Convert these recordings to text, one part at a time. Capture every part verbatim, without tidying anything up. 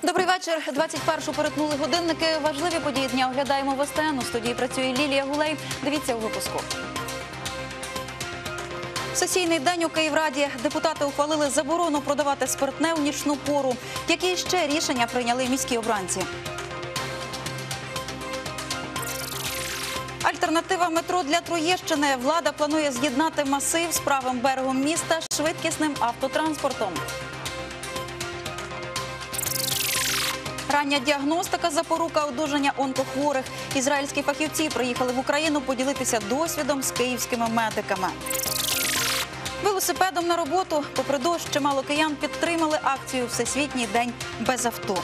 Добрий вечір. двадцять першу перетнули годинники. Важливі події дня оглядаємо в СТН. У студії працює Лілія Гулей. Дивіться у випуску. Сесійний день у Київраді. Депутати ухвалили заборону продавати спиртне у нічну пору. Які ще рішення прийняли міські обранці? Альтернатива метро для Троєщини. Влада планує з'єднати масив з правим берегом міста з швидкісним автотранспортом. Рання діагностика – запорука одужання онкохворих. Ізраїльські фахівці приїхали в Україну поділитися досвідом з київськими медиками. Велосипедом на роботу. Попри дощ, чимало киян підтримали акцію «Всесвітній день без авто».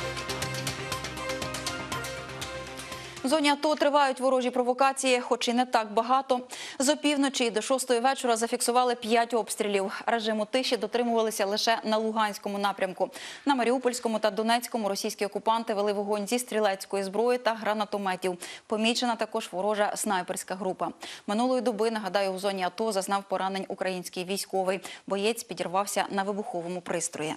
В зоні АТО тривають ворожі провокації, хоч і не так багато. З опівночі до шостої вечора зафіксували п'ять обстрілів. Режиму тиші дотримувалися лише на Луганському напрямку. На Маріупольському та Донецькому російські окупанти вели вогонь зі стрілецької зброї та гранатометів. Помічена також ворожа снайперська група. Минулої доби, нагадаю, у зоні АТО зазнав поранень український військовий. Боєць підірвався на вибуховому пристрої.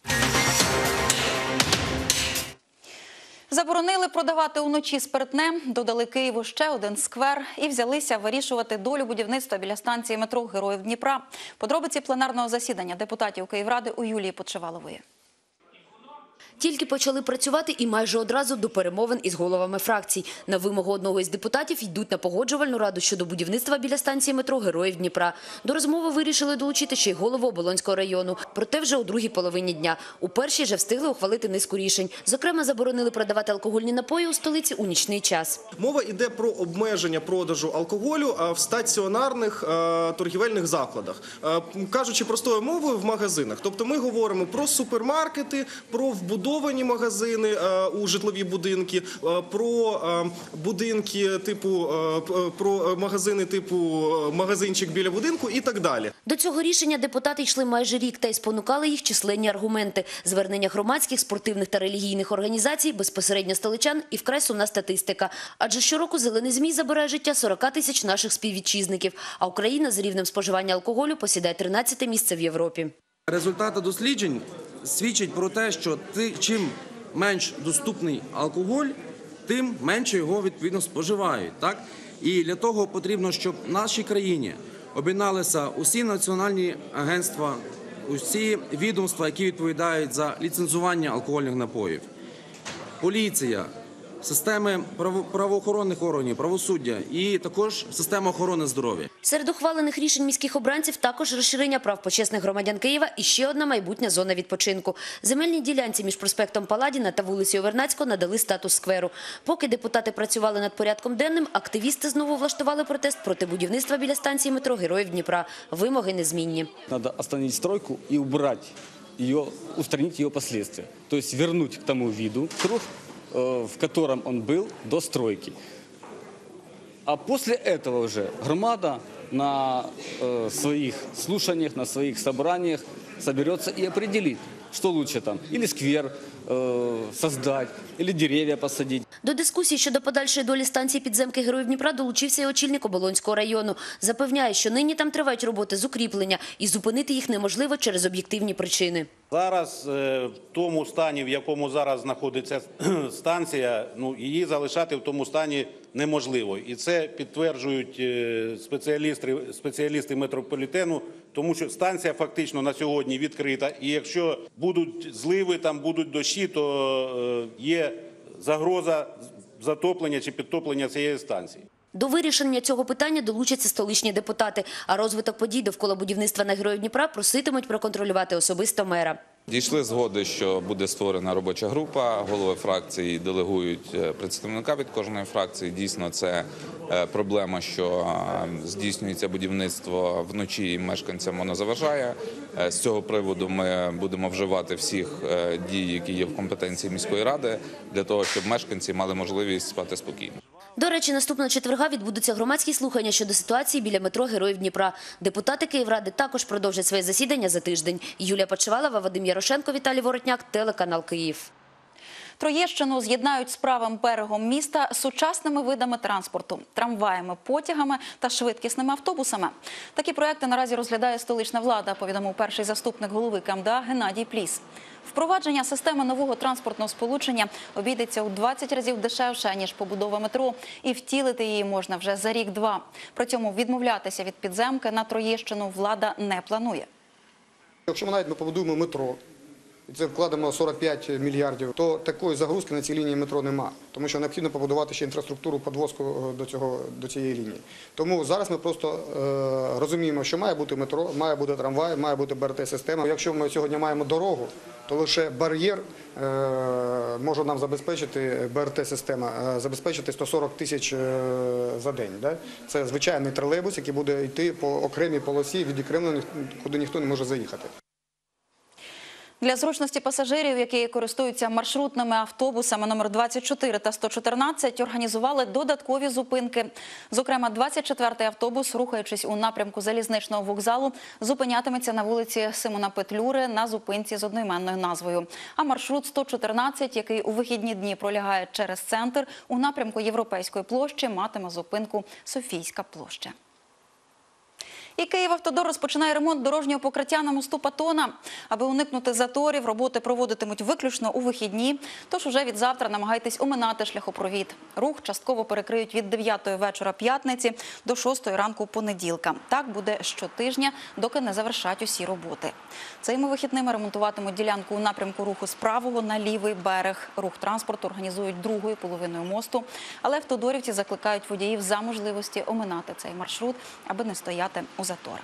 Заборонили продавати уночі спиртне, додали Києву ще один сквер і взялися вирішувати долю будівництва біля станції метро Героїв Дніпра. Подробиці пленарного засідання депутатів Київради у Юлії Подшивалової. Тільки почали працювати і майже одразу до перемовин із головами фракцій. На вимогу одного із депутатів йдуть на погоджувальну раду щодо будівництва біля станції метро Героїв Дніпра. До розмови вирішили долучити ще й голову Оболонського району. Проте вже у другій половині дня. У першій же встигли ухвалити низку рішень. Зокрема, заборонили продавати алкогольні напої у столиці у нічний час. Мова йде про обмеження продажу алкоголю в стаціонарних торгівельних закладах. Кажучи простою мовою, в магазинах. Тобто ми говоримо про супермаркети, про вбудовані магазини у житлові будинки, про будинки типу, про магазини типу магазинчик біля будинку і так далі. До цього рішення депутати йшли майже рік та й спонукали їх численні аргументи. Звернення громадських, спортивних та релігійних організацій, безпосередньо столичан і вкрай сумна статистика. Адже щороку зелений змій забирає життя сорока тисяч наших співвітчизників, а Україна з рівнем споживання алкоголю посідає тринадцяте місце в Європі. Результати досліджень свідчать про те, що чим менш доступний алкоголь, тим менше його відповідно споживають. Так? І для того потрібно, щоб в нашій країні об'єдналися усі національні агентства, усі відомства, які відповідають за ліцензування алкогольних напоїв, поліція, системи правоохоронних органів, правосуддя і також система охорони здоров'я. Серед ухвалених рішень міських обранців також розширення прав почесних громадян Києва і ще одна майбутня зона відпочинку. Земельній ділянці між проспектом Паладіна та вулицею Вернадського надали статус скверу. Поки депутати працювали над порядком денним, активісти знову влаштували протест проти будівництва біля станції метро Героїв Дніпра. Вимоги незмінні. Треба остановити стройку і убрати її, устранити її последствия. Тобто повернути к тому виду круг, в котором он был до стройки. А после этого уже громада на э, своих слушаниях, на своих собраниях соберется и определит, что лучше там, или сквер э, создать, или деревья посадить. До дискусії щодо подальшої долі станції підземки Героїв Дніпра долучився і очільник Оболонського району. Запевняє, що нині там тривають роботи з укріплення і зупинити їх неможливо через об'єктивні причини. Зараз в тому стані, в якому зараз знаходиться станція, ну, її залишати в тому стані неможливо. І це підтверджують спеціалісти, спеціалісти метрополітену, тому що станція фактично на сьогодні відкрита. І якщо будуть зливи, там будуть дощі, то є загроза затоплення чи підтоплення цієї станції. До вирішення цього питання долучаться столичні депутати, а розвиток подій довкола будівництва на Героїв Дніпра проситимуть проконтролювати особисто мера. Дійшли згоди, що буде створена робоча група, голови фракції делегують представника від кожної фракції. Дійсно, це проблема, що здійснюється будівництво вночі і мешканцям воно заважає. З цього приводу ми будемо вживати всіх дій, які є в компетенції міської ради, для того, щоб мешканці мали можливість спати спокійно. До речі, наступного четверга відбудуться громадські слухання щодо ситуації біля метро Героїв Дніпра. Депутати Київради також продовжать своє засідання за тиждень. Юлія Подшивалова, Вадим Ярошенко, Віталій Воротняк, телеканал Київ. Троєщину з'єднають з правим берегом міста сучасними видами транспорту – трамваями, потягами та швидкісними автобусами. Такі проекти наразі розглядає столична влада, повідомив перший заступник голови КМДА Геннадій Пліс. Впровадження системи нового транспортного сполучення обійдеться у двадцять разів дешевше, ніж побудова метро, і втілити її можна вже за рік-два. При цьому відмовлятися від підземки на Троєщину влада не планує. Якщо ми навіть ми побудуємо метро, і це вкладемо сорок п'ять мільярдів, то такої загрузки на цій лінії метро нема. Тому що необхідно побудувати ще інфраструктуру підвозку до, цього, до цієї лінії. Тому зараз ми просто е, розуміємо, що має бути метро, має бути трамвай, має бути Б Р Т-система. Якщо ми сьогодні маємо дорогу, то лише бар'єр е, може нам забезпечити, Б Р Т-система, е, забезпечити сто сорок тисяч е, за день. Да? Це звичайний тролейбус, який буде йти по окремій полосі, відокремлено, куди ніхто не може заїхати. Для зручності пасажирів, які користуються маршрутними автобусами номер двадцять чотири та сто чотирнадцять, організували додаткові зупинки. Зокрема, двадцять четвертий автобус, рухаючись у напрямку залізничного вокзалу, зупинятиметься на вулиці Симона Петлюри на зупинці з одноіменною назвою. А маршрут сто чотирнадцять, який у вихідні дні пролягає через центр, у напрямку Європейської площі, матиме зупинку Софійська площа. І Київавтодор розпочинає ремонт дорожнього покриття на мосту Патона. Аби уникнути заторів, роботи проводитимуть виключно у вихідні, тож уже від завтра намагайтесь оминати шляхопровід. Рух частково перекриють від дев'ятої вечора п'ятниці до шостої ранку понеділка. Так буде щотижня, доки не завершать усі роботи. Цими вихідними ремонтуватимуть ділянку у напрямку руху з правого на лівий берег. Рух транспорту організують другою половиною мосту, але автодорівці закликають водіїв за можливості оминати цей маршрут, аби не стояти у заторах.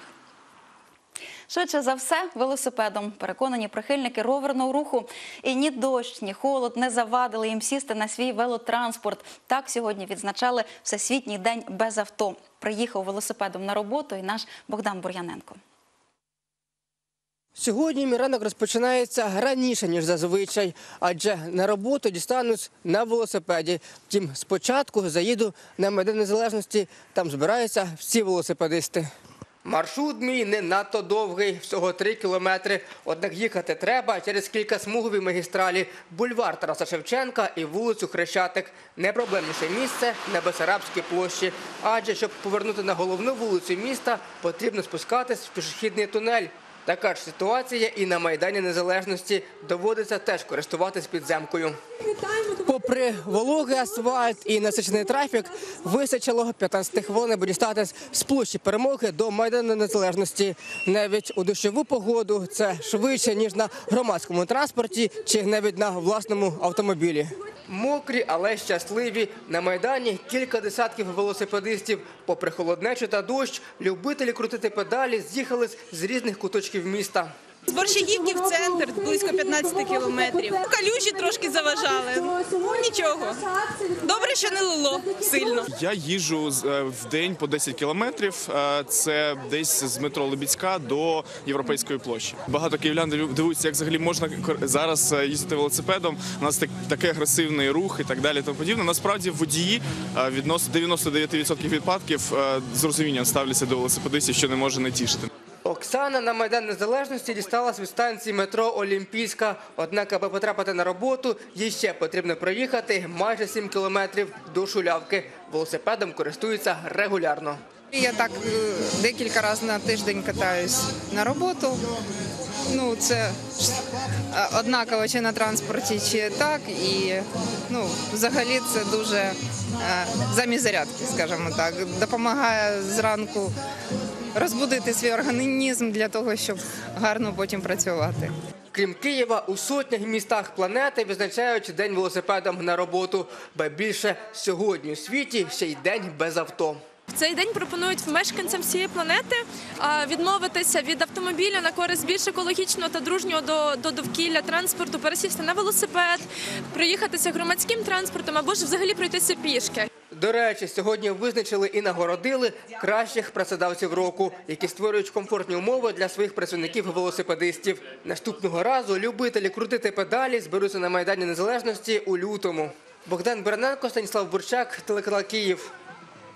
Швидше за все велосипедом. Переконані прихильники роверного руху. І ні дощ, ні холод не завадили їм сісти на свій велотранспорт. Так сьогодні відзначали Всесвітній день без авто. Приїхав велосипедом на роботу і наш Богдан Бур'яненко. Сьогодні мій ранок розпочинається раніше, ніж зазвичай, адже на роботу дістанусь на велосипеді. Втім, спочатку заїду на Майдан Незалежності, там збираються всі велосипедисти. Маршрут мій не надто довгий, всього три кілометри. Однак їхати треба через кількасмугові магістралі, бульвар Тараса Шевченка і вулицю Хрещатик. Найпроблемніше місце – на Бесарабській площі. Адже, щоб повернути на головну вулицю міста, потрібно спускатись в пішохідний тунель. Така ж ситуація і на Майдані Незалежності. Доводиться теж користуватись підземкою. Попри вологий асфальт і насичений трафік, вистачило п'ятнадцять хвилин, аби дістатись з площі Перемоги до Майдану Незалежності. Навіть у дощову погоду це швидше, ніж на громадському транспорті чи навіть на власному автомобілі. Мокрі, але щасливі. На Майдані кілька десятків велосипедистів. Попри холоднечу та дощ, любителі крутити педалі з'їхались з різних куточків міста. З Борщагівки в центр близько п'ятнадцять кілометрів. Калюжі трошки заважали. Ну, нічого. Добре, що не лило сильно. Я їжджу в день по десять кілометрів. Це десь з метро Лебідська до Європейської площі. Багато київлян дивуються, як взагалі можна зараз їздити велосипедом. У нас такий агресивний рух і так далі. Тому подібне. Насправді водії відносно дев'яносто дев'ять відсотків випадків з розумінням ставляться до велосипедистів, що не може не тішити. Оксана на Майдан Незалежності дісталась від станції метро Олімпійська. Однак, аби потрапити на роботу, їй ще потрібно проїхати майже сім кілометрів до Шулявки. Велосипедом користуються регулярно. Я так декілька разів на тиждень катаюсь на роботу. Ну, це однаково чи на транспорті, чи так. І, ну, взагалі це дуже замість зарядки, скажімо так. Допомагає зранку розбудити свій організм для того, щоб гарно потім працювати. Крім Києва, у сотнях містах планети відзначають День велосипедом на роботу. Ба більше, сьогодні у світі ще й день без авто. В цей день пропонують мешканцям всієї планети відмовитися від автомобіля на користь більш екологічного та дружнього до, до довкілля транспорту, пересісти на велосипед, проїхатися громадським транспортом або ж взагалі пройтися пішки. До речі, сьогодні визначили і нагородили кращих працедавців року, які створюють комфортні умови для своїх працівників-велосипедистів. Наступного разу любителі крутити педалі зберуться на Майдані Незалежності у лютому. Богдан Бур'яненко, Станіслав Бурчак, телеканал Київ.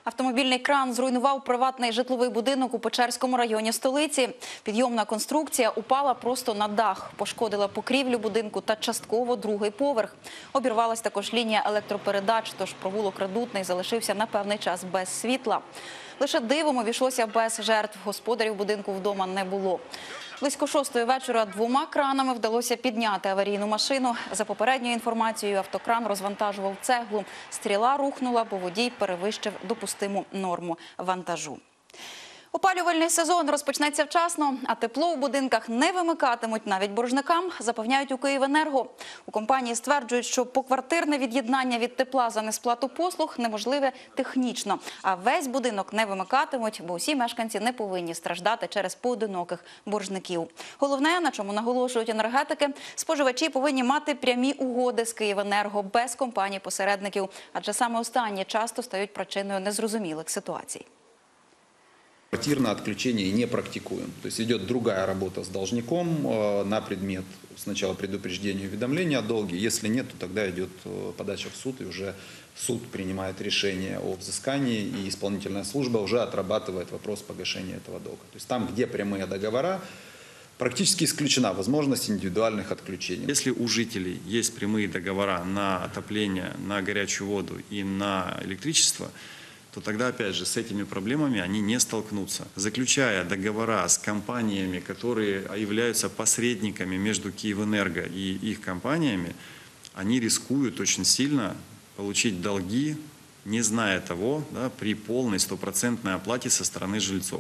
Автомобільний кран зруйнував приватний житловий будинок у Печерському районі столиці. Підйомна конструкція упала просто на дах, пошкодила покрівлю будинку та частково другий поверх. Обірвалась також лінія електропередач, тож провулок Редутний залишився на певний час без світла. Лише дивом обійшлося без жертв. Господарів будинку вдома не було. Близько шостої вечора двома кранами вдалося підняти аварійну машину. За попередньою інформацією, автокран розвантажував цеглу. Стріла рухнула, бо водій перевищив допустиму норму вантажу. Опалювальний сезон розпочнеться вчасно, а тепло у будинках не вимикатимуть навіть боржникам, запевняють у «Київенерго». У компанії стверджують, що поквартирне від'єднання від тепла за несплату послуг неможливе технічно. А весь будинок не вимикатимуть, бо усі мешканці не повинні страждати через поодиноких боржників. Головне, на чому наголошують енергетики, споживачі повинні мати прямі угоди з «Київенерго» без компаній-посередників, адже саме останні часто стають причиною незрозумілих ситуацій. Квартирное отключение не практикуем. То есть идет другая работа с должником э, на предмет сначала предупреждения и уведомления о долге. Если нет, то тогда идет э, подача в суд, и уже суд принимает решение о взыскании, и исполнительная служба уже отрабатывает вопрос погашения этого долга. То есть там, где прямые договора, практически исключена возможность индивидуальных отключений. Если у жителей есть прямые договора на отопление, на горячую воду и на электричество, то тогда, опять же, с этими проблемами они не столкнутся. Заключая договора с компаниями, которые являются посредниками между «Киевэнерго» и их компаниями, они рискуют очень сильно получить долги, не зная того, да, при полной стопроцентной оплате со стороны жильцов.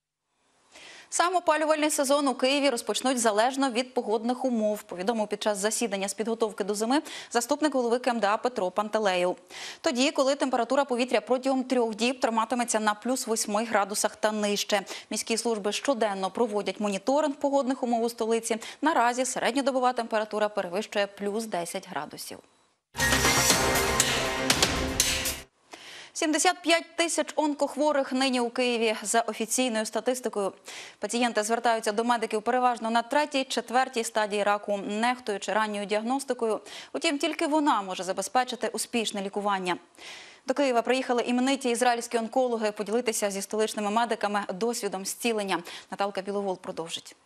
Сам опалювальний сезон у Києві розпочнуть залежно від погодних умов, повідомив під час засідання з підготовки до зими заступник голови КМДА Петро Пантелеєв. Тоді, коли температура повітря протягом трьох діб триматиметься на плюс восьми градусах та нижче. Міські служби щоденно проводять моніторинг погодних умов у столиці. Наразі середньодобова температура перевищує плюс десять градусів. сімдесят п'ять тисяч онкохворих нині у Києві за офіційною статистикою. Пацієнти звертаються до медиків переважно на третій, четвертій стадії раку, нехтуючи ранньою діагностикою. Утім, тільки вона може забезпечити успішне лікування. До Києва приїхали імениті ізраїльські онкологи поділитися зі столичними медиками досвідом зцілення. Наталка Біловол продовжить.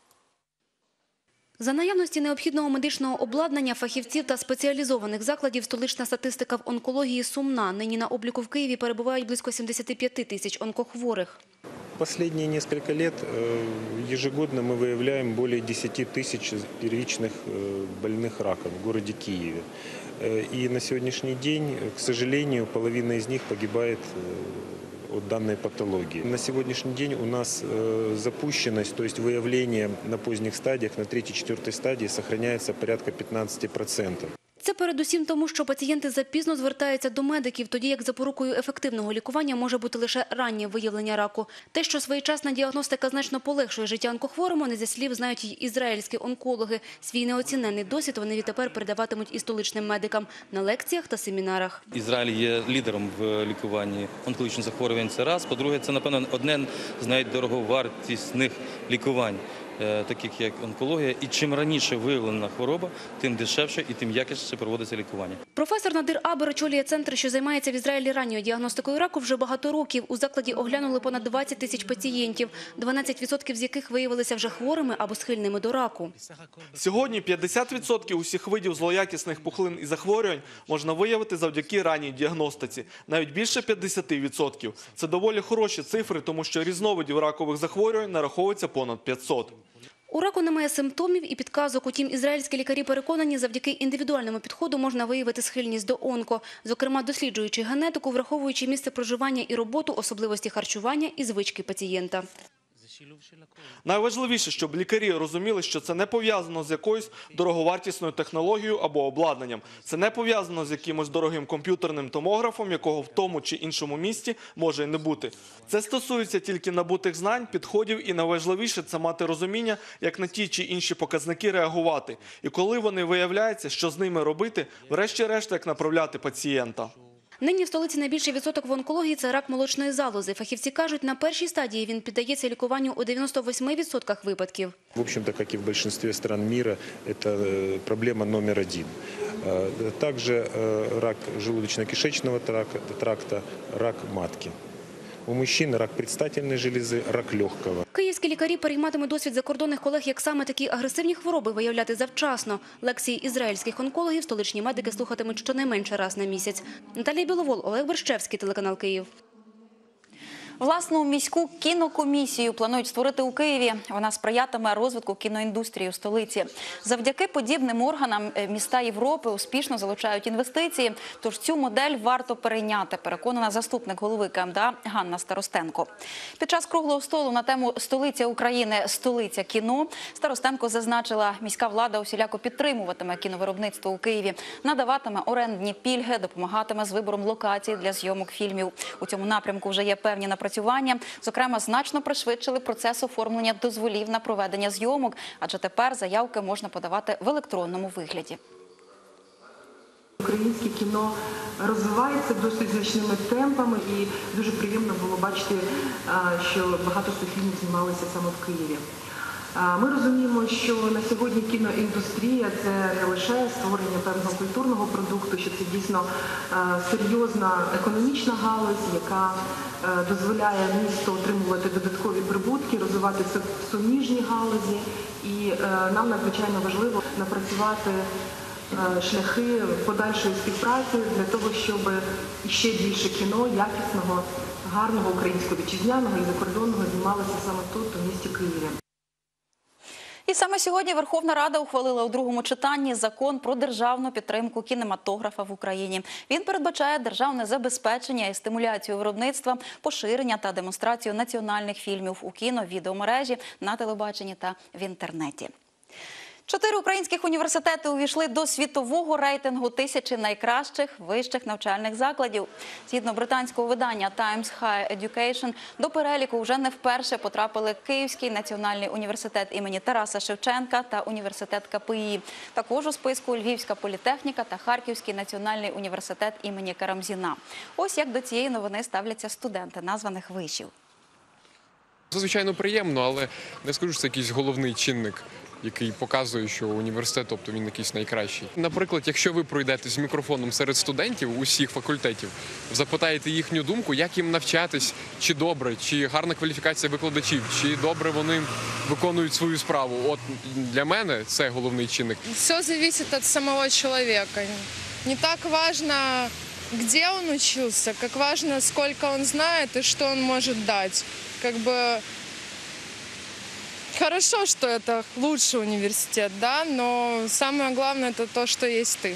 За наявності необхідного медичного обладнання, фахівців та спеціалізованих закладів столична статистика в онкології сумна. Нині на обліку в Києві перебувають близько сімдесят п'ять тисяч онкохворих. Последние несколько лет ежегодно мы выявляем более десяти тысяч первичных больных раком в городе Киеве. И на сегодняшний день, к сожалению, половина из них погибает от данной патологии. На сегодняшний день у нас э, запущенность, то есть выявление на поздних стадиях, на третьей-четвертой стадии сохраняется порядка пятнадцати процентов. Це передусім тому, що пацієнти запізно звертаються до медиків, тоді як запорукою ефективного лікування може бути лише раннє виявлення раку. Те, що своєчасна діагностика значно полегшує життя онкохворому, не зі слів знають й ізраїльські онкологи. Свій неоціненний досвід вони відтепер передаватимуть і столичним медикам на лекціях та семінарах. Ізраїль є лідером в лікуванні онкологічних захворювань. Це раз. По-друге, це, напевно, одне з найдороговартісних лікувань, таких як онкологія. І чим раніше виявлена хвороба, тим дешевше і тим якісніше проводиться лікування. Професор Надир Абер очолює центр, що займається в Ізраїлі ранньою діагностикою раку вже багато років. У закладі оглянули понад двадцять тисяч пацієнтів, дванадцять відсотків з яких виявилися вже хворими або схильними до раку. Сьогодні п'ятдесят відсотків усіх видів злоякісних пухлин і захворювань можна виявити завдяки ранній діагностиці. Навіть більше п'ятдесят відсотків. Це доволі хороші цифри, тому що різновидів ракових захворювань нараховується понад п'ятсот. У раку немає симптомів і підказок. Утім, ізраїльські лікарі переконані, завдяки індивідуальному підходу можна виявити схильність до онко. Зокрема, досліджуючи генетику, враховуючи місце проживання і роботу, особливості харчування і звички пацієнта. Найважливіше, щоб лікарі розуміли, що це не пов'язано з якоюсь дороговартісною технологією або обладнанням. Це не пов'язано з якимось дорогим комп'ютерним томографом, якого в тому чи іншому місті може й не бути. Це стосується тільки набутих знань, підходів і найважливіше – це мати розуміння, як на ті чи інші показники реагувати. І коли вони виявляються, що з ними робити, врешті-решт, як направляти пацієнта. Нині в столиці найбільший відсоток в онкології – це рак молочної залози. Фахівці кажуть, на першій стадії він піддається лікуванню у дев'яноста восьми відсотках випадків. В общем-то, как и в большинстве стран мира, это проблема номер один. Также рак желудочно-кишечного тракта, рак матки. У мужчин рак предстательной железы, рак легкого. Київські лікарі перейматимуть досвід закордонних колег, як саме такі агресивні хвороби виявляти завчасно. Лекції ізраїльських онкологів столичні медики слухатимуть щонайменше раз на місяць. Наталія Біловол, Олег Борщевський, телеканал Київ. Власну міську кінокомісію планують створити у Києві. Вона сприятиме розвитку кіноіндустрії у столиці. Завдяки подібним органам міста Європи успішно залучають інвестиції, тож цю модель варто перейняти, переконана заступник голови КМДА Ганна Старостенко. Під час круглого столу на тему «Столиця України. Столиця кіно» Старостенко зазначила, міська влада усіляко підтримуватиме кіновиробництво у Києві, надаватиме орендні пільги, допомагатиме з вибором локацій для зйомок фільмів. У цьому напрямку вже є певні напрацювання. Зокрема, значно пришвидшили процес оформлення дозволів на проведення зйомок, адже тепер заявки можна подавати в електронному вигляді. Українське кіно розвивається досить значними темпами і дуже приємно було бачити, що багато цих фільмів знімалися саме в Києві. Ми розуміємо, що на сьогодні кіноіндустрія – це не лише створення певного культурного продукту, що це дійсно серйозна економічна галузь, яка дозволяє місту отримувати додаткові прибутки, розвивати суміжні галузі. І нам надзвичайно важливо напрацювати шляхи подальшої співпраці для того, щоб ще більше кіно, якісного, гарного українського вітчизняного і закордонного знімалося саме тут, у місті Києві. І саме сьогодні Верховна Рада ухвалила у другому читанні закон про державну підтримку кінематографа в Україні. Він передбачає державне забезпечення і стимуляцію виробництва, поширення та демонстрацію національних фільмів у кіно, відеомережі, на телебаченні та в інтернеті. Чотири українських університети увійшли до світового рейтингу тисячі найкращих вищих навчальних закладів. Згідно британського видання Times Higher Education, до переліку вже не вперше потрапили Київський національний університет імені Тараса Шевченка та університет КПІ. Також у списку Львівська політехніка та Харківський національний університет імені Карамзіна. Ось як до цієї новини ставляться студенти названих вишів. Це, звичайно, приємно, але не скажу, що це якийсь головний чинник, який показує, що університет, тобто він якийсь найкращий. Наприклад, якщо ви пройдете з мікрофоном серед студентів усіх факультетів, запитаєте їхню думку, як їм навчатись, чи добре, чи гарна кваліфікація викладачів, чи добре вони виконують свою справу. От для мене це головний чинник. Все залежить від самого чоловіка. Не так важливо, де він учився, як важливо, скільки він знає і що він може дати. Как бы хорошо, что это лучший университет, да, но самое главное это то, что есть ты.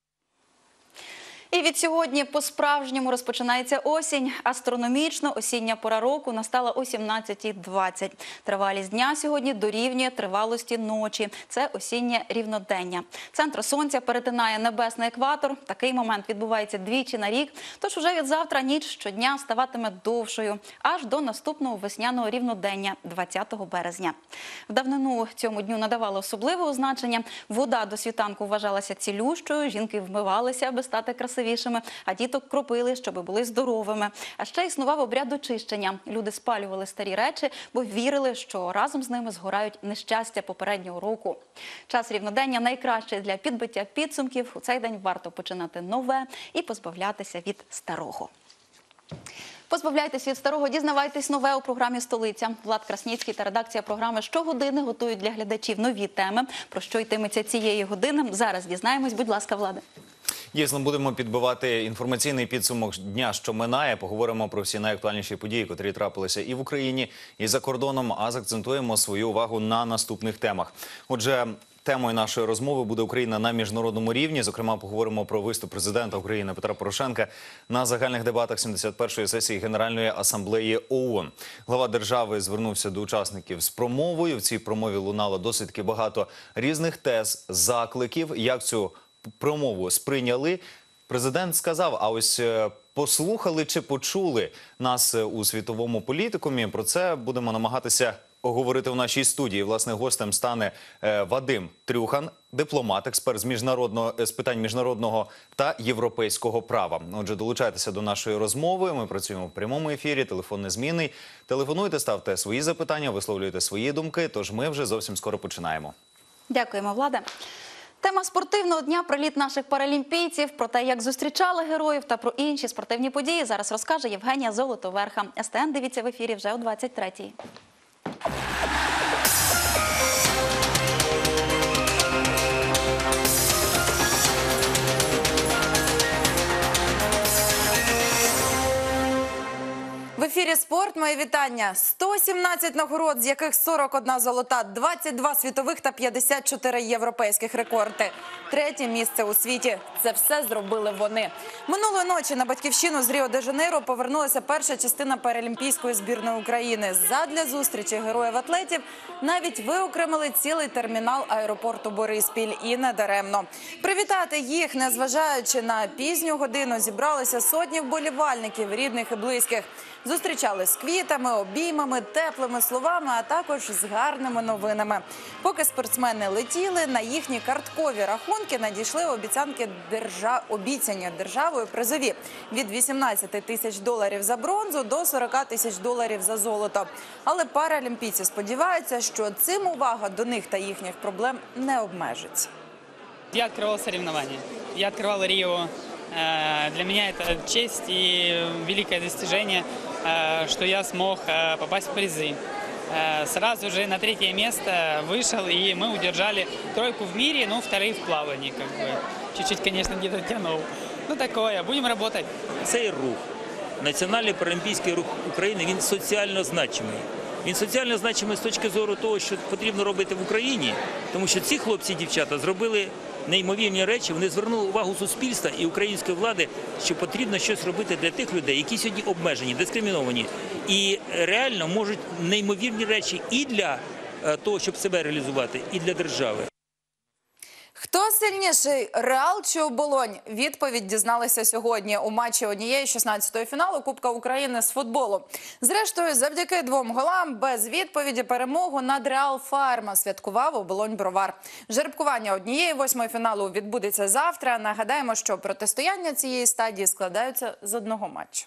І від сьогодні по-справжньому розпочинається осінь. Астрономічно осіння пора року настала о сімнадцятій двадцять. Тривалість дня сьогодні дорівнює тривалості ночі. Це осіннє рівнодення. Центр сонця перетинає небесний екватор. Такий момент відбувається двічі на рік. Тож уже від завтра ніч щодня ставатиме довшою. Аж до наступного весняного рівнодення двадцятого березня. В давнину цьому дню надавали особливого значення. Вода до світанку вважалася цілющою. Жінки вмивалися, аби стати красивішими. А діток кропили, щоб були здоровими. А ще існував обряд очищення. Люди спалювали старі речі, бо вірили, що разом з ними згорають нещастя попереднього року. Час рівнодення найкращий для підбиття підсумків. У цей день варто починати нове і позбавлятися від старого. Позбавляйтесь від старого, дізнавайтесь нове у програмі «Столиця». Влад Красніцький та редакція програми щогодини готують для глядачів нові теми. Про що йтиметься цієї години? Зараз дізнаємось. Будь ласка, Владе. Дійсно, будемо підбивати інформаційний підсумок дня, що минає. Поговоримо про всі найактуальніші події, котрі трапилися і в Україні, і за кордоном, а закцентуємо свою увагу на наступних темах. Отже, темою нашої розмови буде Україна на міжнародному рівні. Зокрема, поговоримо про виступ президента України Петра Порошенка на загальних дебатах сімдесят першої сесії Генеральної асамблеї ООН. Глава держави звернувся до учасників з промовою. В цій промові лунало досить таки багато різних тез, закликів. Як цю промову сприйняли? Президент сказав, а ось послухали чи почули нас у світовому політикумі? Про це будемо намагатися говорити в нашій студії. Власне, гостем стане Вадим Трюхан, дипломат, експерт з міжнародного з питань міжнародного та європейського права. Отже, долучайтеся до нашої розмови. Ми працюємо в прямому ефірі, телефон незмінний. Телефонуйте, ставте свої запитання, висловлюйте свої думки. Тож ми вже зовсім скоро починаємо. Дякуємо, Влада. Тема спортивного дня – приліт наших паралімпійців. Про те, як зустрічали героїв та про інші спортивні події зараз розкаже Євгенія Золотоверха. ес те ен дивіться в ефірі вже о двадцять третій. В ефірі «Спорт». Моє вітання. сто сімнадцять нагород, з яких сорок одна золота, двадцять два світових та п'ятдесят чотири європейських рекорди. Третє місце у світі. Це все зробили вони. Минулої ночі на батьківщину з Ріо-де-Жанейро повернулася перша частина паралімпійської збірної України. Задля зустрічі героїв-атлетів навіть виокремили цілий термінал аеропорту Бориспіль. І не даремно. Привітати їх, незважаючи на пізню годину, зібралися сотні вболівальників, рідних і близьких. Зустрічали з квітами, обіймами, теплими словами, а також з гарними новинами. Поки спортсмени летіли, на їхні карткові рахунки надійшли обіцянки держа... обіцяні державою призові – від вісімнадцяти тисяч доларів за бронзу до сорока тисяч доларів за золото. Але паралімпійці сподіваються, що цим увага до них та їхніх проблем не обмежиться. Я открывал соревнования, я открывал Рио. Для меня это честь и великое достижение, что я смог попасть в призы. Сразу же на третье место вышел, и мы удержали тройку в мире, ну, вторые в плавании, как бы. Чуть-чуть, конечно, где-то тянул. Ну, такое, будем работать. Цей рух, Національний паралімпійський рух України, він соціально значимий. Він соціально значимий з точки зору того, що потрібно робити в Україні, тому що ці хлопці і дівчата зробили неймовірні речі, вони звернули увагу суспільства і української влади, що потрібно щось робити для тих людей, які сьогодні обмежені, дискриміновані. І реально можуть неймовірні речі і для того, щоб себе реалізувати, і для держави. Хто сильніший – Реал чи Оболонь? Відповідь дізналися сьогодні у матчі однієї шістнадцятої фіналу Кубка України з футболу. Зрештою, завдяки двом голам без відповіді перемогу над Реал Фарма святкував Оболонь Бровар. Жеребкування однієї восьмої фіналу відбудеться завтра. Нагадаємо, що протистояння цієї стадії складаються з одного матчу.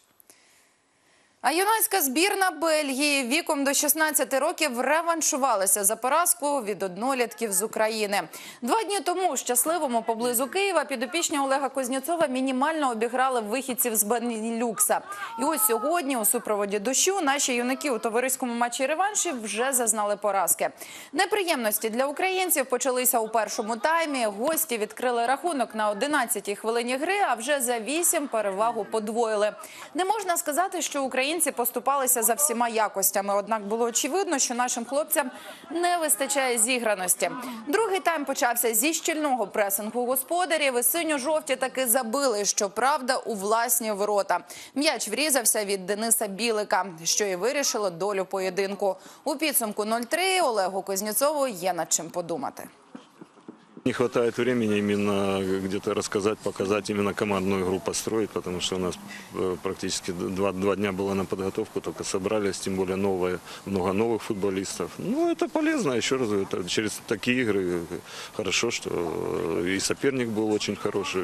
А юнацька збірна Бельгії віком до шістнадцяти років реваншувалася за поразку від однолітків з України. Два дні тому щасливому поблизу Києва підопічні Олега Кузнєцова мінімально обіграли вихідців з Бенілюкса. І ось сьогодні у супроводі дощу наші юнаки у товариському матчі реваншів вже зазнали поразки. Неприємності для українців почалися у першому таймі. Гості відкрили рахунок на одинадцятій хвилині гри, а вже за вісім перевагу подвоїли. Не можна сказати, що українці Українці поступалися за всіма якостями, однак було очевидно, що нашим хлопцям не вистачає зіграності. Другий тайм почався зі щільного пресингу господарів, і синьо-жовті таки забили, щоправда, у власні ворота. М'яч врізався від Дениса Білика, що і вирішило долю поєдинку. У підсумку нуль три Олегу Кузнєцову є над чим подумати. Не хватает времени именно где-то рассказать, показать, именно командную игру построить, потому что у нас практически два, два дня было на подготовку, только собрались, тем более новые, много новых футболистов. Ну, это полезно, еще раз говорю, это через такие игры хорошо, что и соперник был очень хороший,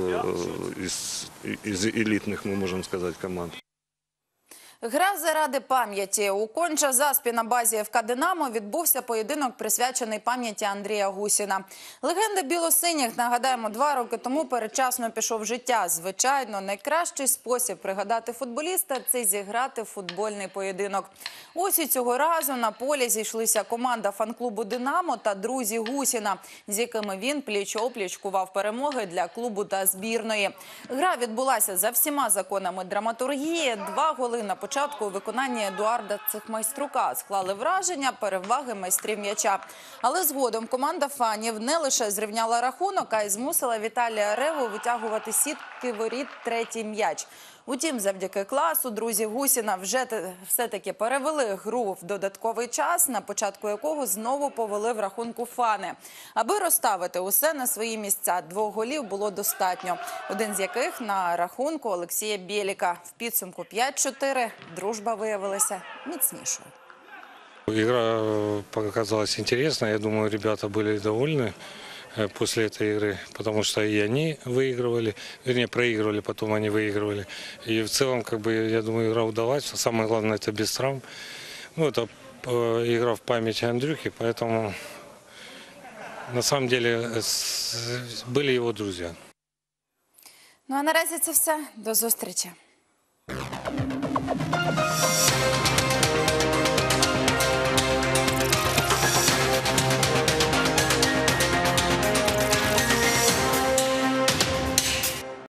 из, из элитных, мы можем сказать, команд. Гра заради пам'яті. У Конча-Заспі на базі еф ка «Динамо» відбувся поєдинок, присвячений пам'яті Андрія Гусіна. Легенда білосиніх, нагадаємо, два роки тому передчасно пішов з життя. Звичайно, найкращий спосіб пригадати футболіста – це зіграти футбольний поєдинок. Ось і цього разу на полі зійшлися команда фан-клубу «Динамо» та друзі Гусіна, з якими він пліч-опліч кував перемоги для клубу та збірної. Гра відбулася за всіма законами драматургії. Два голи на початку Спочатку у виконанні Едуарда Цихмайструка склали враження переваги майстрів м'яча. Але згодом команда фанів не лише зрівняла рахунок, а й змусила Віталія Реву витягувати з сітки воріт третій м'яч. Утім, завдяки класу друзі Гусіна вже все-таки перевели гру в додатковий час, на початку якого знову повели в рахунку фани. Аби розставити усе на свої місця, двох голів було достатньо. Один з яких на рахунку Олексія Бєліка. В підсумку п'ять чотири дружба виявилася міцнішою. Игра показалась интересной. Я думаю, ребята были довольны после этой игры, потому что и они выигрывали, вернее, проигрывали, потом они выигрывали. И в целом, как бы, я думаю, игра удалась. Самое главное, это без травм. Ну, это игра в память Андрюхи, поэтому на самом деле с- были его друзья. Ну а наразі це все. До зустрічі.